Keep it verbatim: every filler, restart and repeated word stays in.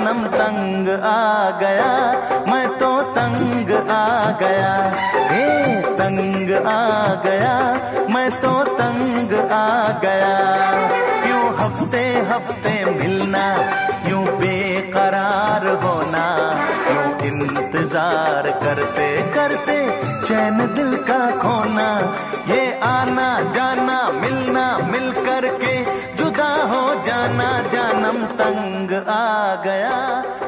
जानम तंग आ गया, मैं तो तंग आ गया, हे तंग आ गया, मैं तो तंग आ गया। यूं हफ्ते हफ्ते मिलना, यूं बेकरार होना, यूं इंतजार करते करते चैन दिल का खोना, ये आना जाना मिलना मिल करके जुदा हो जाना, जानम तंग आ गया।